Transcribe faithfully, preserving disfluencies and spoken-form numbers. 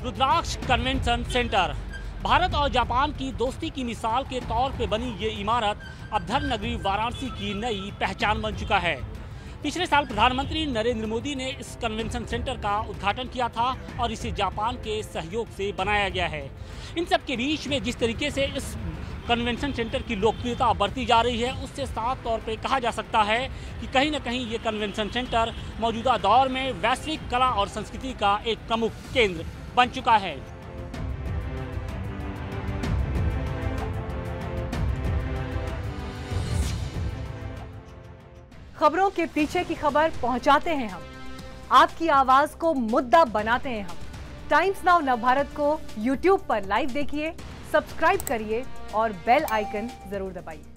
रुद्राक्ष convention centre Bharat और Japan की दोस्ती की मिसाल के तौर पे बनी ये इमारत अब धर्म नगरी वाराणसी की नई पहचान बन चुका है। पिछले साल प्रधानमंत्री नरेंद्र मोदी ने इस कन्वेंशन सेंटर का उद्घाटन किया था और इसे जापान के सहयोग से बनाया गया है। इन सब के बीच में जिस तरीके से इस कन्वेंशन सेंटर की लोकप्रियता बढ़ती जा रही है, उससे साफ तौर पे कहा जा सकता है कि कहीं ना कहीं ये कन्वेंशन सेंटर मौजूदा दौर में वैश्विक कला और संस्कृति का एक प्रमुख केंद्र बन चुका है। खबरों के पीछे की खबर पहुंचाते हैं हम, आपकी आवाज को मुद्दा बनाते हैं हम। टाइम्स नाउ नवभारत को यूट्यूब पर लाइव देखिए, सब्सक्राइब करिए और बेल आइकन जरूर दबाइए।